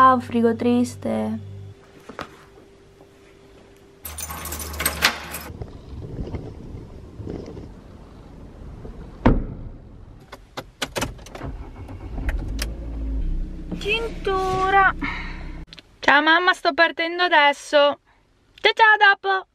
Ciao, frigo triste. Cintura. Ciao mamma, sto partendo adesso. Ciao ciao, dopo.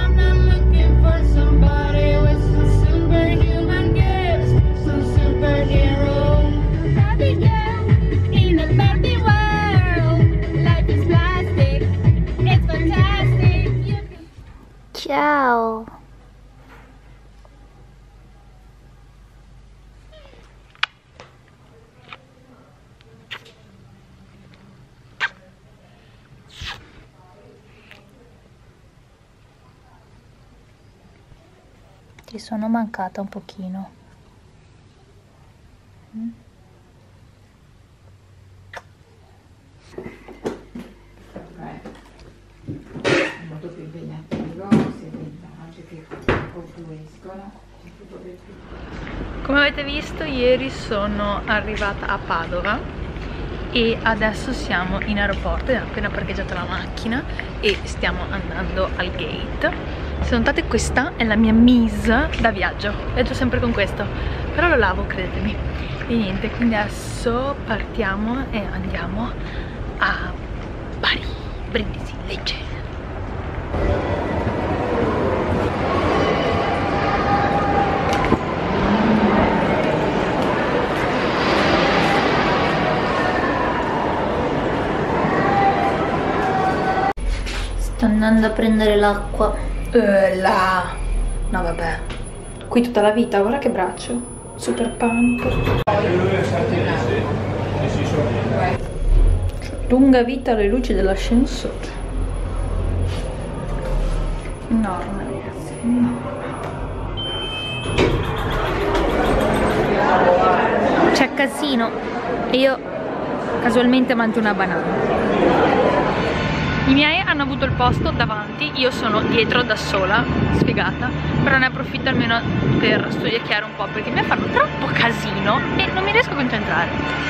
Ciao. Ti sono mancata un pochino. Molto più impegnativo, sia per i viaggi che confluiscono. Come avete visto, ieri sono arrivata a Padova e adesso siamo in aeroporto, abbiamo appena parcheggiato la macchina e stiamo andando al gate. Se notate, questa è la mia mise da viaggio, viaggio sempre con questo, però lo lavo, credetemi. E niente, quindi adesso partiamo e andiamo a Bari, Brindisi, Lecce. Sto andando a prendere l'acqua. Là. No vabbè. Qui tutta la vita, guarda che braccio. Super punk. Lunga vita alle luci dell'ascensore. Enorme, ragazzi. C'è casino e io casualmente mangio una banana. I miei hanno avuto il posto davanti, io sono dietro da sola, sfigata, però ne approfitto almeno per studiare un po' perché mi fanno troppo casino e non mi riesco a concentrare.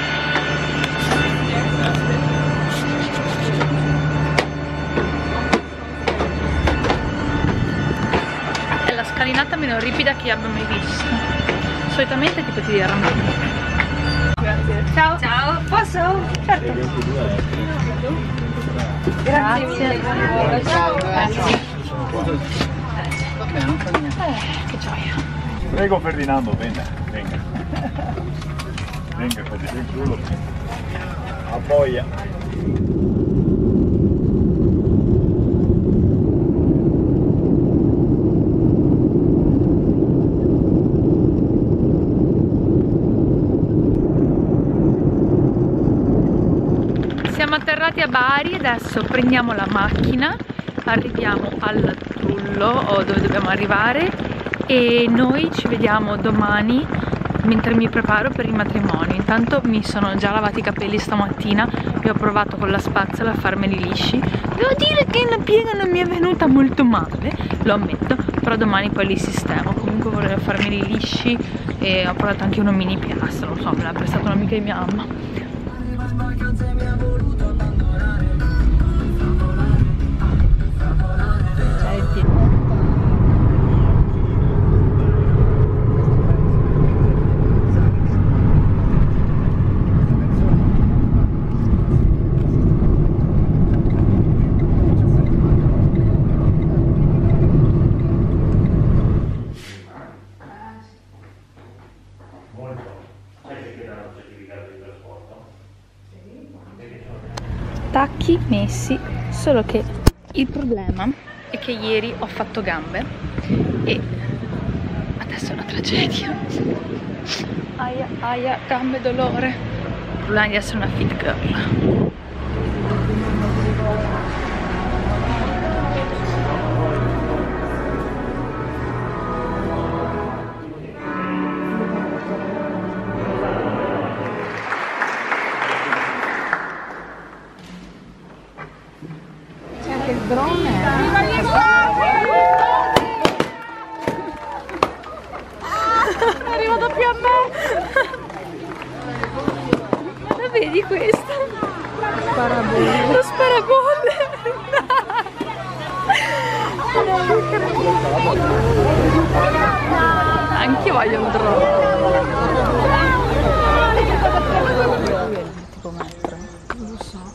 È la scalinata meno ripida che io abbia mai visto. Solitamente tipo ti diranno. Grazie. Ciao. Ciao. Posso? Certo. Grazie. Ciao. Che gioia. Prego Ferdinando, venga, venga. Venga, fate il culo. A boia. Siamo atterrati a Bari, adesso prendiamo la macchina, arriviamo al Trullo o dove dobbiamo arrivare e noi ci vediamo domani mentre mi preparo per il matrimonio. Intanto mi sono già lavati i capelli stamattina e ho provato con la spazzola a farmeli lisci. Devo dire che la piega non mi è venuta molto male, lo ammetto, però domani poi li sistemo. Comunque volevo farmeli lisci e ho provato anche uno mini piastro, non so, me l'ha prestato un'amica di mia mamma. Tacchi messi, solo che il problema è che ieri ho fatto gambe e adesso è una tragedia. Aia, aia, gambe dolore. Il problema è di essere una fit girl. C'è il drone. È arrivato più a me. Ma vedi questo? Lo sparabole. Anch'io voglio un drone. Tipo metro. Non lo so.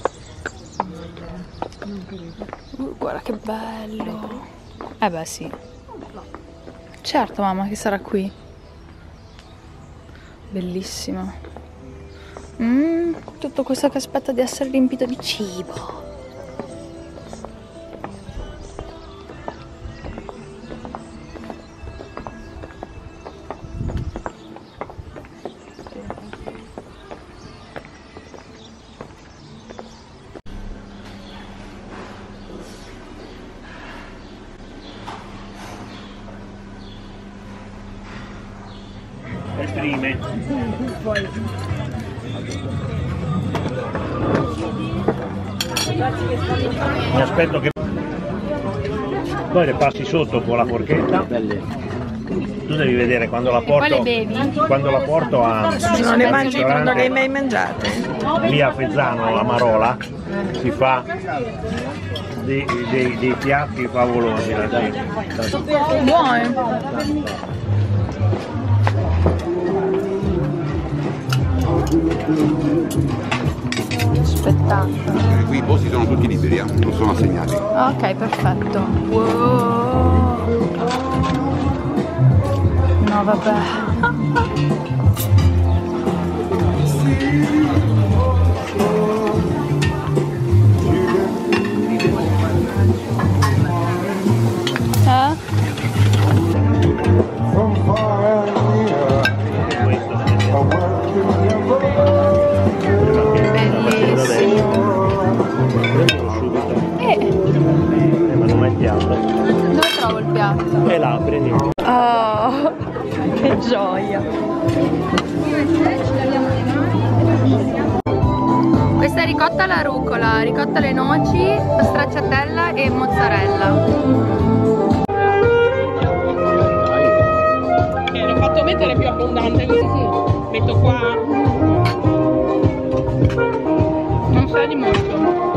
Non credo. Guarda che bello. Eh beh sì. Certo mamma che sarà qui. Bellissimo. Tutto questo che aspetta di essere riempito di cibo. Le prime. Mi aspetto che poi le passi sotto con la forchetta. Tu devi vedere quando la porto. Poi le bevi? Quando la porto a Non le mangi, non le hai mai mangiate? lì a Fezzano, a Marola, si fa dei piatti favolosi la gente. Buono. Spettacolo. Qui i posti sono tutti liberi, non sono assegnati. Ok, perfetto. Wow. No, vabbè. Ma non mettiamo. Dove trovo il piatto? E là, prendi. Oh, che gioia! Questa è ricotta alla rucola, ricotta alle noci, stracciatella e mozzarella. L'ho fatto mettere più abbondante così sì. Metto qua. Non sa di molto.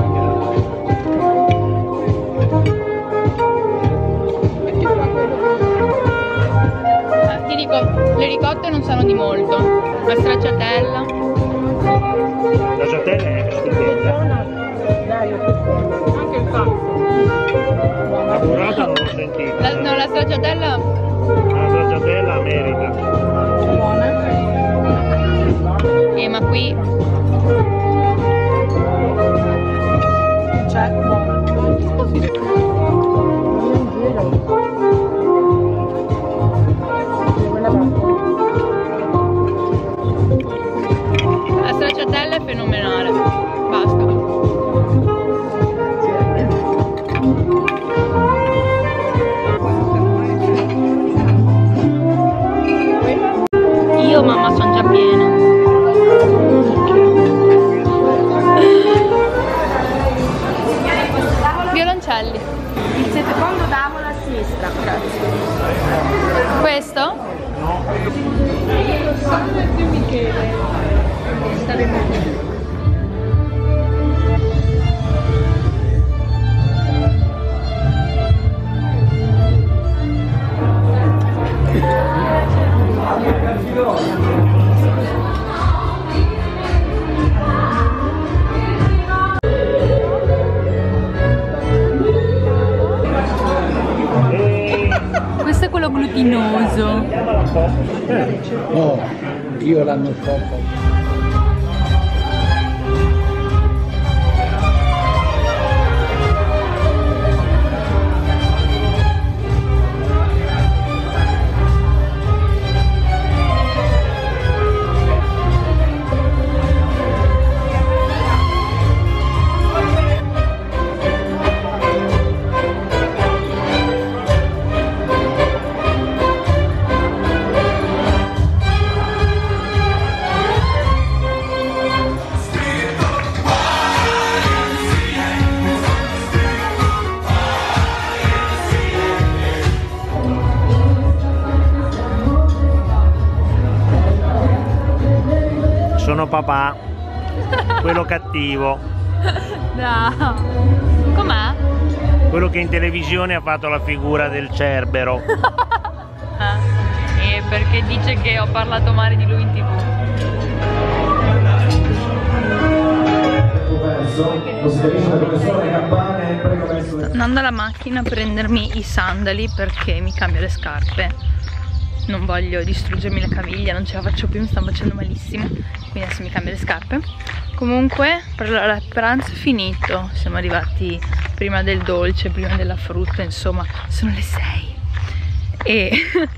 Ti dico, le ricotte non sanno di molto. La stracciatella. La giatella è stupenda. Anche il fatto. La burrata non l'ho sentita. No, la stracciatella. La giatella merita. Buona. Ma qui. C'è buona. La stracciatella è fenomenale. Basta. Io mamma sono già piena. Violoncelli. Il secondo tavolo a sinistra. Grazie. Questo? Salve Michele. Staremo qui. Questo è quello glutinoso. No, io l'anno scorso. Sono papà. quello cattivo. No. Com'è? Quello che in televisione ha fatto la figura del Cerbero. Perché dice che ho parlato male di lui in TV. Sto andando alla macchina a prendermi i sandali perché mi cambio le scarpe. Non voglio distruggermi la caviglia, non ce la faccio più, mi stanno facendo malissimo. Quindi adesso mi cambio le scarpe. Comunque per il pranzo è finito. Siamo arrivati prima del dolce, prima della frutta, insomma, sono le 6. E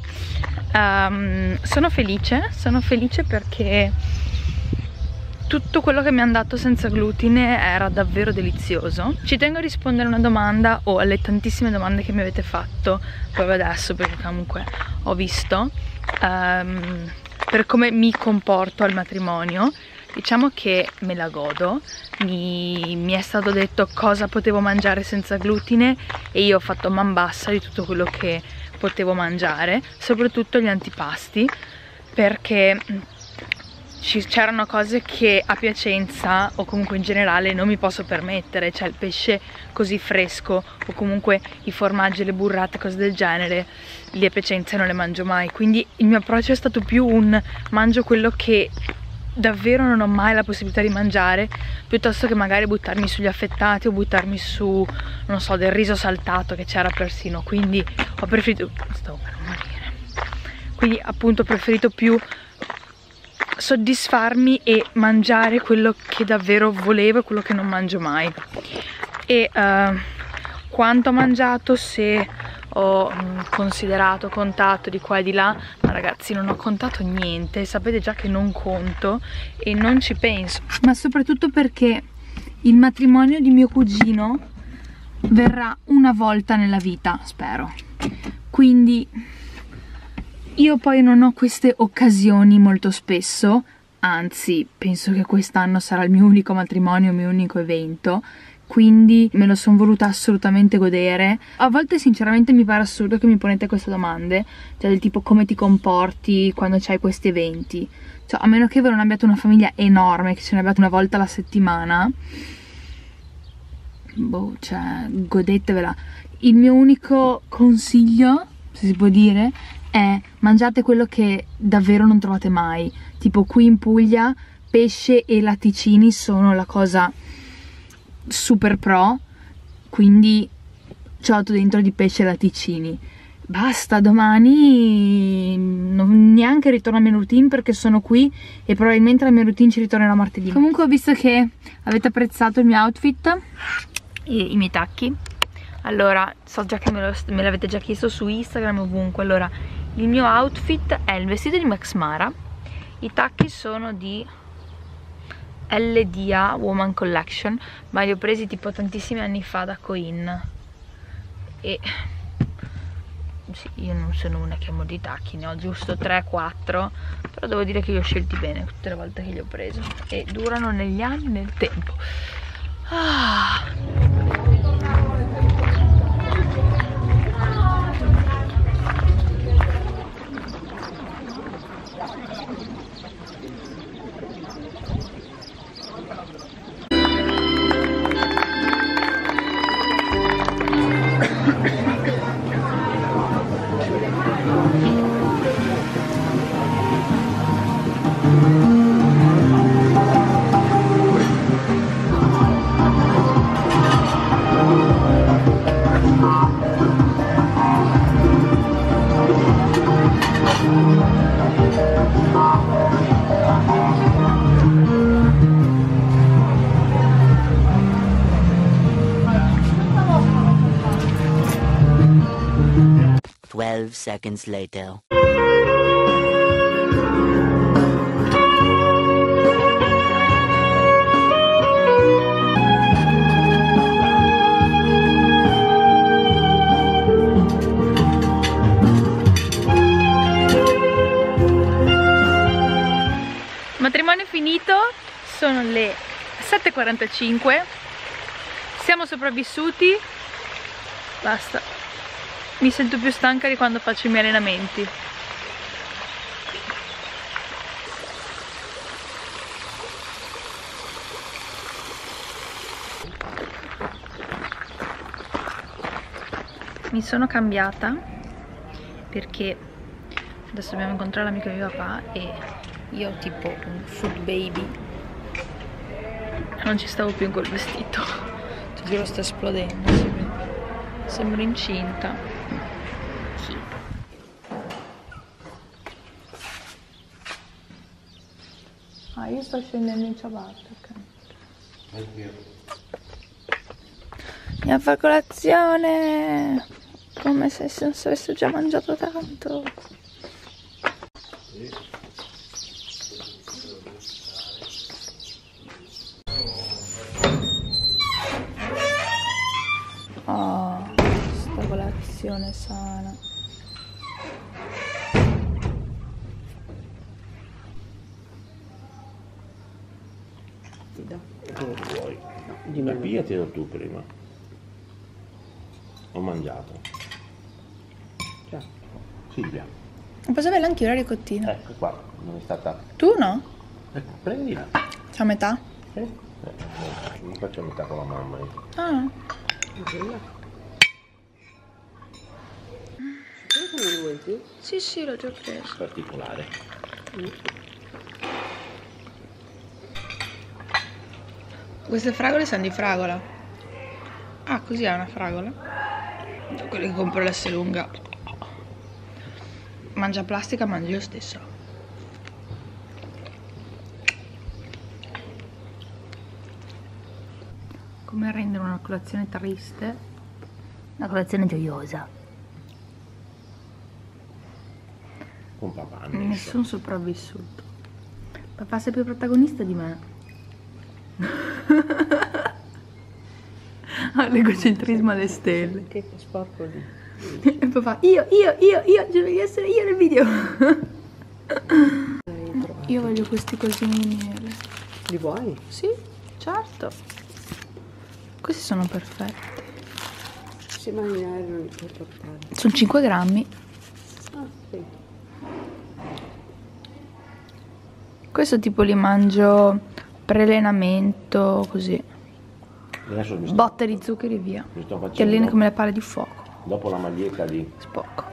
sono felice perché tutto quello che mi hanno dato senza glutine era davvero delizioso. Ci tengo a rispondere a una domanda o alle tantissime domande che mi avete fatto proprio adesso, perché comunque ho visto per come mi comporto al matrimonio. Diciamo che me la godo, mi è stato detto cosa potevo mangiare senza glutine e io ho fatto man bassa di tutto quello che potevo mangiare, soprattutto gli antipasti, perché c'erano cose che a Piacenza o comunque in generale non mi posso permettere, cioè il pesce così fresco o comunque i formaggi, le burrate, cose del genere, lì a Piacenza non le mangio mai. Quindi il mio approccio è stato più un mangio quello che davvero non ho mai la possibilità di mangiare, piuttosto che magari buttarmi sugli affettati o buttarmi su, non so, del riso saltato che c'era persino. Quindi ho preferito, stavo per morire, quindi appunto ho preferito più soddisfarmi e mangiare quello che davvero volevo e quello che non mangio mai. E quanto ho mangiato, se ho considerato, contato di qua e di là, ma ragazzi non ho contato niente, sapete già che non conto e non ci penso, ma soprattutto perché il matrimonio di mio cugino verrà una volta nella vita, spero, quindi io poi non ho queste occasioni molto spesso, anzi penso che quest'anno sarà il mio unico matrimonio, il mio unico evento, quindi me lo sono voluta assolutamente godere. A volte sinceramente mi pare assurdo che mi ponete queste domande, cioè del tipo come ti comporti quando c'hai questi eventi, cioè a meno che voi non abbiate una famiglia enorme, che ce ne abbiate una volta alla settimana, boh, cioè godetevela. Il mio unico consiglio, se si può dire, è mangiate quello che davvero non trovate mai, tipo qui in Puglia pesce e latticini sono la cosa super pro, quindi ciotto dentro di pesce e latticini, basta. Domani non neanche ritorno alla mia routine perché sono qui e probabilmente la mia routine ci ritornerà martedì. Comunque ho visto che avete apprezzato il mio outfit e i miei tacchi, allora so già che me l'avete già chiesto su Instagram e ovunque. Allora il mio outfit è il vestito di Max Mara, i tacchi sono di LDA Woman Collection, ma li ho presi tipo tantissimi anni fa da Coin e sì, io non sono una che amo di tacchi, ne ho giusto 3-4, però devo dire che li ho scelti bene tutte le volte che li ho presi e durano negli anni e nel tempo. Seconds later. Matrimonio finito, sono le 7:45, siamo sopravvissuti, basta. Mi sento più stanca di quando faccio i miei allenamenti. mi sono cambiata perché adesso dobbiamo incontrare l'amico di mio papà e io ho tipo un food baby, non ci stavo più in quel vestito, ti giuro sto esplodendo, sembro incinta. Sì. Ah, io sto scendendo in ciabatte, ok. Andiamo a fare colazione come se non si avesse già mangiato tanto. Oh, sta colazione sana. Ti do. Come vuoi? La pigliatelo tu prima. Ho mangiato. Già. Silvia, Posso averla anche io la ricottina? ecco qua, non è stata. Tu no? Ecco, prendila. C'è a metà? Mi faccio metà con la mamma. Ah. Questo non lo vuoi più? Sì, l'ho già preso. Particolare. Queste fragole sanno di fragola. Ah, così è una fragola? Quelle che compro l'Esselunga. Mangia plastica, mangio io stesso. Come rendere una colazione triste una colazione gioiosa? Con papà. Nessun sopravvissuto. Papà sei più protagonista di me. L'egocentrismo alle stelle. Che sporco lì. E papà, io, devo essere io nel video. Io voglio questi cosini di miele. Li vuoi? Sì, certo. Questi sono perfetti. Sì, ma non li puoi portare. Sono 5 grammi. Ah, sì. Questo tipo li mangio pre-allenamento, così. Adesso mi sto, Botte di zuccheri via. mi sto Ti alleni facendo, come le palle di fuoco. dopo la maglietta di. Spocco.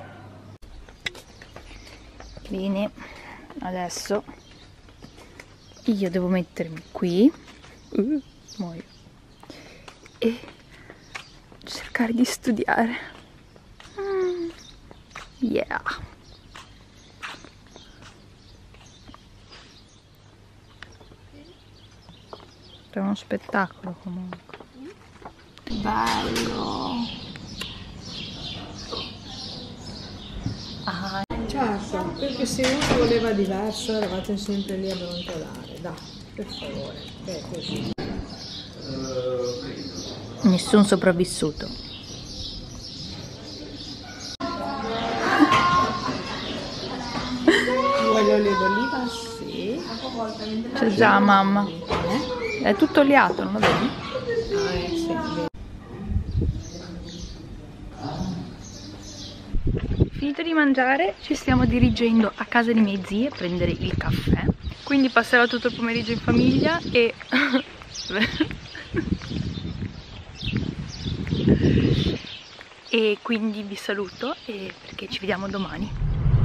Bene, adesso io devo mettermi qui muoio, e cercare di studiare. Yeah. È uno spettacolo comunque. Bello. Ah, Certo, perché se uno voleva diverso eravate sempre lì a brontolare. Dai, per favore. Così. nessun sopravvissuto. Vuoi l'olio d'oliva? Sì. C'è già mamma. È tutto oliato, non lo vedi? Ah, sì. Finito di mangiare, ci stiamo dirigendo a casa di miei zie a prendere il caffè. Quindi passerò tutto il pomeriggio in famiglia e... e quindi vi saluto perché ci vediamo domani.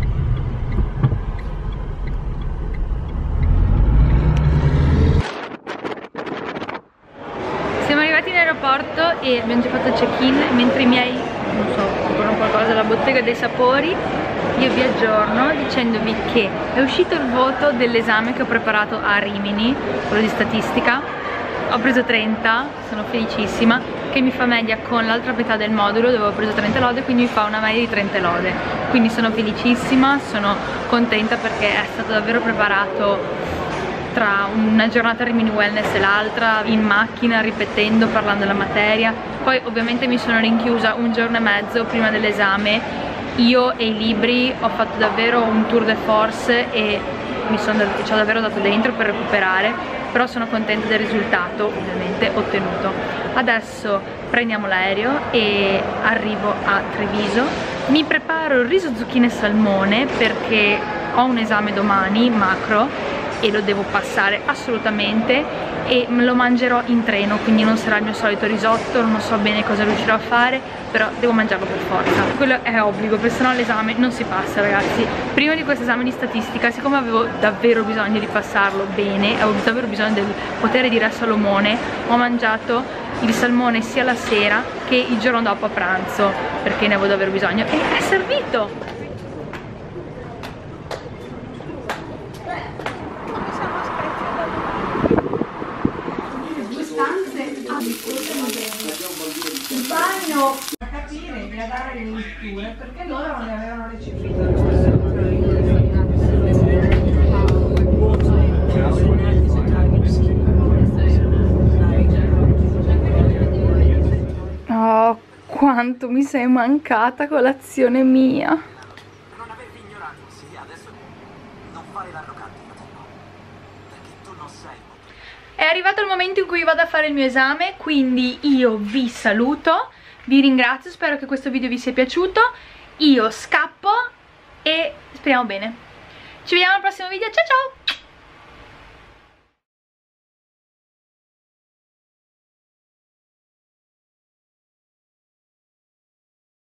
Siamo arrivati in aeroporto e abbiamo già fatto il check-in, mentre i miei, non so, comprano qualcosa dalla bottega dei sapori. Io vi aggiorno dicendovi che è uscito il voto dell'esame che ho preparato a Rimini, quello di statistica. Ho preso 30, sono felicissima, che mi fa media con l'altra metà del modulo dove ho preso 30 lode, quindi mi fa una media di 30 lode. Quindi sono felicissima, sono contenta perché è stato davvero preparato tra una giornata a Rimini Wellness e l'altra, in macchina, ripetendo, parlando della materia. Poi ovviamente mi sono rinchiusa un giorno e mezzo prima dell'esame. Io e i libri ho fatto davvero un tour de force e ci ho davvero dato dentro per recuperare, però sono contenta del risultato ovviamente ottenuto. Adesso prendiamo l'aereo e arrivo a Treviso. Mi preparo il riso zucchine e salmone perché ho un esame domani, macro, e lo devo passare assolutamente, e lo mangerò in treno, quindi non sarà il mio solito risotto, non so bene cosa riuscirò a fare, però devo mangiarlo per forza, quello è obbligo, perché sennò l'esame non si passa, ragazzi. Prima di questo esame di statistica, siccome avevo davvero bisogno di passarlo bene, avevo davvero bisogno del potere di Re Salomone, ho mangiato il salmone sia la sera che il giorno dopo a pranzo, perché ne avevo davvero bisogno, e è servito! Il bagno a capire e a dare le letture perché loro non le avevano recepito. Oh, quanto mi sei mancata, colazione mia. Non avervi ignorato, sì, adesso non fare l'arrogante, fratello, perché tu non sei. È arrivato il momento in cui vado a fare il mio esame, quindi io vi saluto, vi ringrazio, spero che questo video vi sia piaciuto, io scappo e speriamo bene. Ci vediamo al prossimo video, ciao ciao!